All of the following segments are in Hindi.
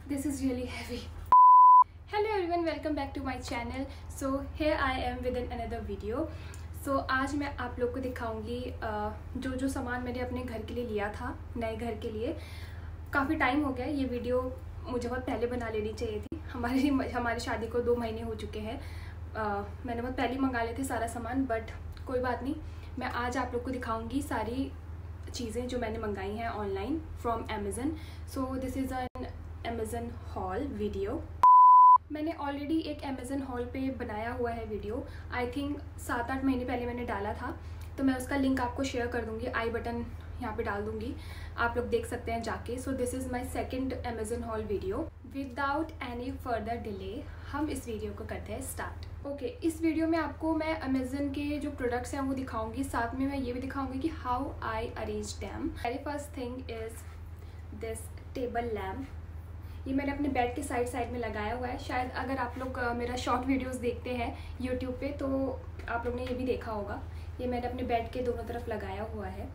This is really heavy. Hello everyone, welcome back to my channel. So here I am with another video. So आज मैं आप लोग को दिखाऊंगी जो सामान मैंने अपने घर के लिए लिया था, नए घर के लिए। काफ़ी टाइम हो गया, ये वीडियो मुझे बहुत पहले बना लेनी चाहिए थी। हमारी शादी को 2 महीने हो चुके हैं। मैंने बहुत पहले मंगा लिए थे सारा सामान, बट कोई बात नहीं। मैं आज आप लोग को दिखाऊंगी सारी चीज़ें जो मैंने मंगाई हैं online from Amazon. So this is an Amazon haul video. मैंने ऑलरेडी एक अमेज़न हॉल पे बनाया हुआ है वीडियो। आई थिंक 7-8 महीने पहले मैंने डाला था, तो मैं उसका लिंक आपको शेयर कर दूँगी, आई बटन यहाँ पे डाल दूँगी, आप लोग देख सकते हैं जाके। So this is my second Amazon haul video. Without any further delay हम इस वीडियो को करते हैं स्टार्ट। ओके, इस वीडियो में आपको मैं अमेज़न के जो प्रोडक्ट्स हैं वो दिखाऊंगी, साथ में मैं ये भी दिखाऊंगी कि how I arrange them. Very first thing is this table lamp. ये मैंने अपने बेड के साइड में लगाया हुआ है। शायद अगर आप लोग मेरा शॉर्ट वीडियोस देखते हैं यूट्यूब पे तो आप लोग ने ये भी देखा होगा। ये मैंने अपने बेड के दोनों तरफ लगाया हुआ है।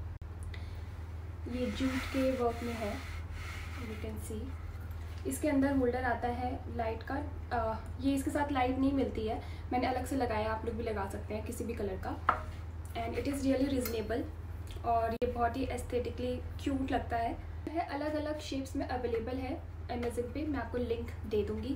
ये जूट के वर्क में है, यू कैन सी। इसके अंदर होल्डर आता है लाइट का। ये इसके साथ लाइट नहीं मिलती है, मैंने अलग से लगाया, आप लोग भी लगा सकते हैं किसी भी कलर का। And it is really reasonable और ये बहुत ही एस्थेटिकली क्यूट लगता है। अलग अलग शेप्स में अवेलेबल है अमेज़न पे, मैं आपको लिंक दे दूँगी।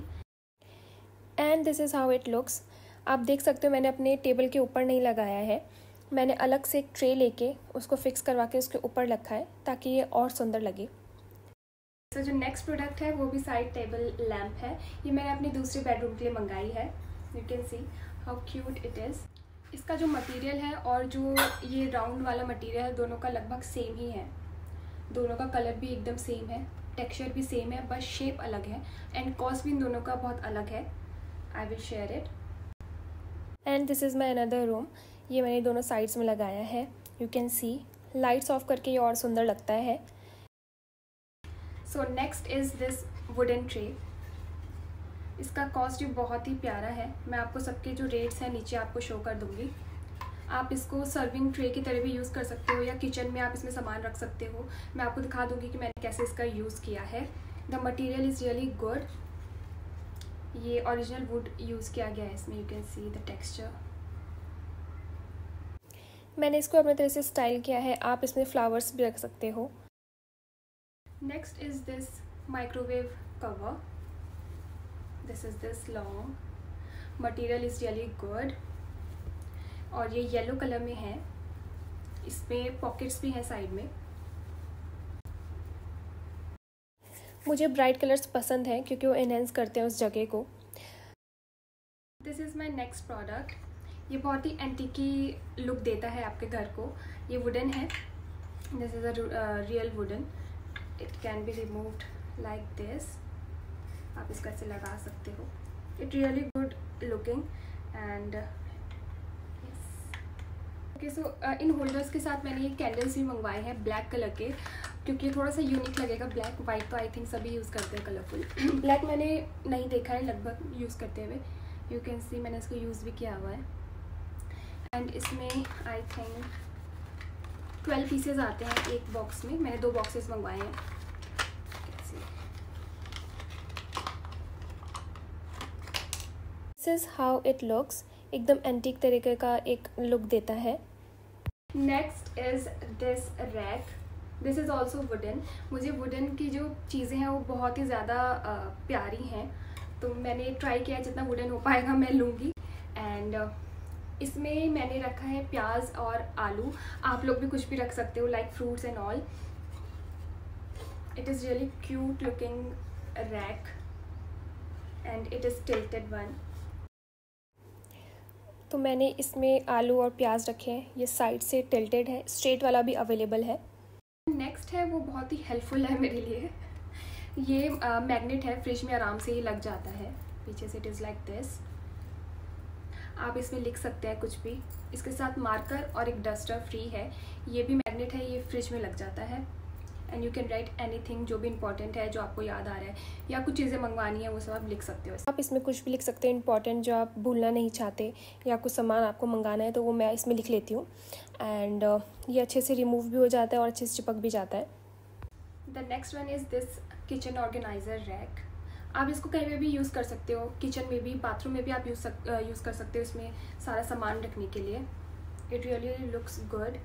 And this is how it looks. आप देख सकते हो मैंने अपने टेबल के ऊपर नहीं लगाया है, मैंने अलग से एक ट्रे लेके उसको फिक्स करवा के उसके ऊपर रखा है ताकि ये और सुंदर लगे। तो जो नेक्स्ट प्रोडक्ट है वो भी साइड टेबल लैम्प है। ये मैंने अपने दूसरे बेडरूम के लिए मंगाई है। You can see how cute it is. इसका जो मटेरियल है और जो ये राउंड वाला मटेरियल है, दोनों का लगभग सेम ही है। दोनों का कलर भी एकदम सेम है, टेक्सचर भी सेम है, बस शेप अलग है। एंड कॉस्ट भी इन दोनों का बहुत अलग है। I will share it. And this is my another room. ये मैंने दोनों साइड्स में लगाया है। You can see lights off करके ये और सुंदर लगता है। So next is this wooden tray. इसका कॉस्ट भी बहुत ही प्यारा है। मैं आपको सबके जो रेट्स हैं नीचे आपको शो कर दूँगी। आप इसको सर्विंग ट्रे की तरह भी यूज़ कर सकते हो या किचन में आप इसमें सामान रख सकते हो। मैं आपको दिखा दूँगी कि मैंने कैसे इसका यूज़ किया है। The material is really good. ये ओरिजिनल वुड यूज़ किया गया है इसमें। You can see the texture. मैंने इसको अपने तरह से स्टाइल किया है, आप इसमें फ्लावर्स भी रख सकते हो। Next is this microwave cover. This is this long. Material is really good और ये येलो कलर में है। इसमें पॉकेट्स भी हैं साइड में। मुझे ब्राइट कलर्स पसंद हैं क्योंकि वो एनहेंस करते हैं उस जगह को। This is my next product. ये बहुत ही एंटीकी लुक देता है आपके घर को। ये वुडन है। This is a real wooden. It can be removed like this. आप इसको ऐसे लगा सकते हो। It really good looking and okay. So इन होल्डर्स के साथ मैंने ये कैंडल्स भी मंगवाए हैं ब्लैक कलर के, क्योंकि थोड़ा सा यूनिक लगेगा। ब्लैक वाइट तो आई थिंक सभी यूज़ करते हैं कलरफुल। ब्लैक मैंने नहीं देखा है लगभग यूज़ करते हुए। यू कैन सी मैंने इसको यूज़ भी किया हुआ है। एंड इसमें आई थिंक 12 पीसेज आते हैं एक बॉक्स में। मैंने 2 बॉक्सेस मंगवाए हैं। This is how it looks. एकदम एंटीक तरीके का एक लुक देता है। Next is this rack. This is also wooden. मुझे वुडन की जो चीज़ें हैं वो बहुत ही ज़्यादा प्यारी हैं, तो मैंने ट्राई किया जितना वुडन हो पाएगा मैं लूँगी। एंड इसमें मैंने रखा है प्याज और आलू। आप लोग भी कुछ भी रख सकते हो like fruits and all. It is really cute looking rack and it is tilted one. तो मैंने इसमें आलू और प्याज रखे हैं। ये साइड से टिल्टेड है, स्ट्रेट वाला भी अवेलेबल है। नेक्स्ट है वो बहुत ही हेल्पफुल है मेरे लिए। ये मैग्नेट है, फ्रिज में आराम से ही लग जाता है पीछे से। It is like this. आप इसमें लिख सकते हैं कुछ भी। इसके साथ मार्कर और एक डस्टर फ्री है। ये भी मैग्नेट है, ये फ्रिज में लग जाता है। And you can write anything जो भी इंपॉर्टेंट है, जो आपको याद आ रहा है, या कुछ चीज़ें मंगवानी है वो सब आप लिख सकते हो। आप इसमें कुछ भी लिख सकते हैं इंपॉर्टेंट जो आप भूलना नहीं चाहते, या कुछ सामान आपको मंगाना है तो वो मैं इसमें लिख लेती हूँ। एंड ये अच्छे से रिमूव भी हो जाता है और अच्छे से चिपक भी जाता है। The next one is this kitchen organiser rack. आप इसको कहीं में भी यूज़ कर सकते हो, किचन में भी, बाथरूम में भी आप यूज़ कर सकते हो इसमें सारा सामान रखने के लिए। It really looks good.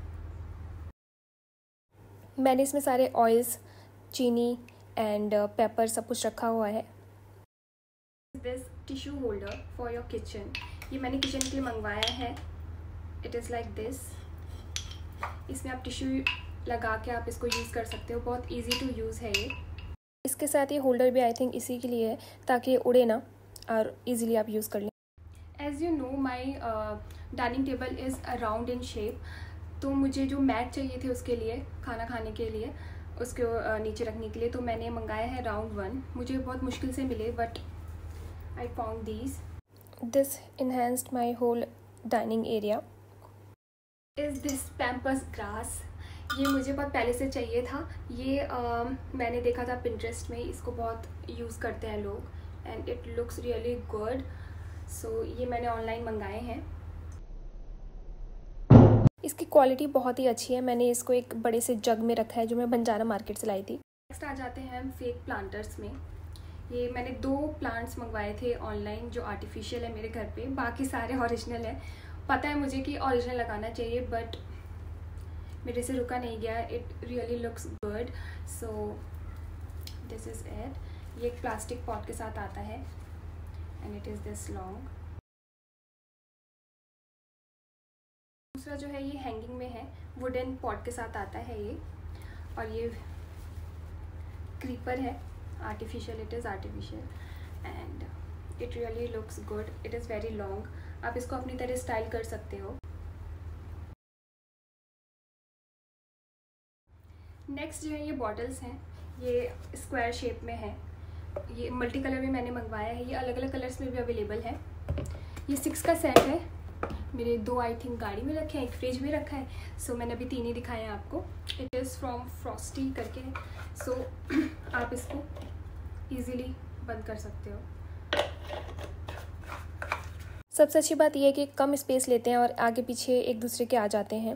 मैंने इसमें सारे ऑयल्स, चीनी एंड पेपर सब कुछ रखा हुआ है। This tissue holder for your kitchen, ये मैंने किचन के लिए मंगवाया है। It is like this. इसमें आप टिश्यू लगा के आप इसको यूज़ कर सकते हो, बहुत इजी टू यूज़ है ये। इसके साथ ये होल्डर भी आई थिंक इसी के लिए है ताकि ये उड़े ना और इजीली आप यूज़ कर लें। As you know my dining table is round in shape, तो मुझे जो मैट चाहिए थे उसके लिए, खाना खाने के लिए, उसको नीचे रखने के लिए, तो मैंने मंगाया है राउंड वन। मुझे बहुत मुश्किल से मिले but I found this enhanced my whole dining area. Is this pampas grass, ये मुझे बहुत पहले से चाहिए था। ये मैंने देखा था पिंटरेस्ट में, इसको बहुत यूज़ करते हैं लोग and it looks really good. So ये मैंने ऑनलाइन मंगाए हैं। इसकी क्वालिटी बहुत ही अच्छी है। मैंने इसको एक बड़े से जग में रखा है जो मैं बंजारा मार्केट से लाई थी। नेक्स्ट आ जाते हैं हम फेक प्लांटर्स में। ये मैंने 2 प्लांट्स मंगवाए थे ऑनलाइन जो आर्टिफिशियल है मेरे घर पे, बाकी सारे ओरिजिनल है। पता है मुझे कि ओरिजिनल लगाना चाहिए बट मेरे से रुका नहीं गया। It really looks good. So this is it. ये एक प्लास्टिक पॉट के साथ आता है and it is this long. दूसरा जो है ये हैंगिंग में है, वुडन पॉट के साथ आता है ये, और ये क्रीपर है, artificial. It is artificial and it really looks good. It is very long, आप इसको अपनी तरह स्टाइल कर सकते हो। नेक्स्ट जो है ये बॉटल्स हैं, ये स्क्वायर शेप में है। ये मल्टी कलर में मैंने मंगवाया है, ये अलग अलग कलर्स में भी अवेलेबल है। ये 6 का सेट है। मेरे 2 आई थिंक गाड़ी में रखे हैं, एक फ्रिज में रखा है। सो मैंने अभी 3 ही दिखाए हैं आपको। इट इज़ फ्रॉम फ्रॉस्टी करके। सो आप इसको ईज़िली बंद कर सकते हो। सबसे अच्छी बात यह है कि कम स्पेस लेते हैं और आगे पीछे एक दूसरे के आ जाते हैं।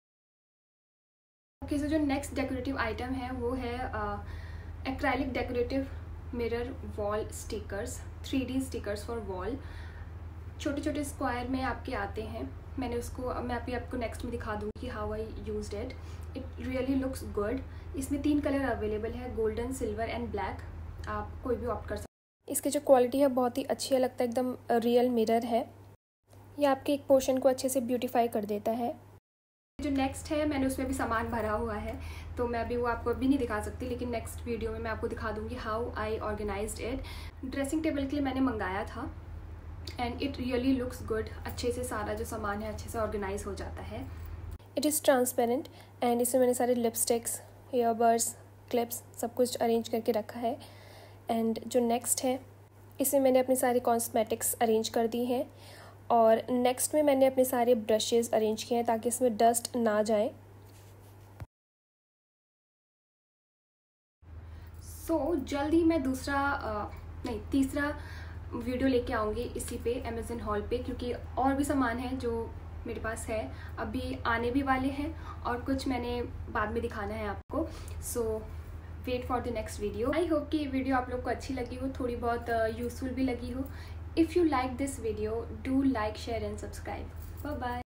ओके, सो जो नेक्स्ट डेकोरेटिव आइटम है वो है acrylic decorative mirror wall stickers, 3D stickers for wall. छोटे छोटे स्क्वायर में आपके आते हैं। मैं अभी आपको नेक्स्ट में दिखा दूँगी कि how I used it. It really looks good. इसमें 3 कलर अवेलेबल है, गोल्डन, सिल्वर एंड ब्लैक। आप कोई भी ऑप्ट कर सकते हैं। इसकी जो क्वालिटी है बहुत ही अच्छी है, लगता है एकदम रियल मिरर है। ये आपके एक पोर्शन को अच्छे से ब्यूटीफाई कर देता है। जो नेक्स्ट है मैंने उसमें भी सामान भरा हुआ है, तो मैं अभी वो आपको अभी नहीं दिखा सकती, लेकिन नेक्स्ट वीडियो में मैं आपको दिखा दूँगी how I organised it. Dressing table के लिए मैंने मंगाया था and it really looks good. अच्छे से सारा जो सामान है अच्छे से ऑर्गेनाइज हो जाता है। इट इज़ ट्रांसपेरेंट एंड इसमें मैंने सारे लिपस्टिक्स, ईयरबड्स, क्लिप्स सब कुछ अरेंज करके रखा है। एंड जो नेक्स्ट है इसमें मैंने अपनी सारी कॉस्मेटिक्स अरेंज कर दी हैं और नेक्स्ट में मैंने अपने सारे ब्रशेज़ अरेंज किए हैं ताकि इसमें डस्ट ना जाए। सो जल्द ही मैं तीसरा वीडियो लेके आऊँगी इसी पे, अमेज़न हॉल पे, क्योंकि और भी सामान है जो मेरे पास है, अभी आने भी वाले हैं और कुछ मैंने बाद में दिखाना है आपको। So wait for the next video. I hope कि ये वीडियो आप लोग को अच्छी लगी हो, थोड़ी बहुत यूज़फुल भी लगी हो। If you like this video, do like, share and subscribe. Bye bye.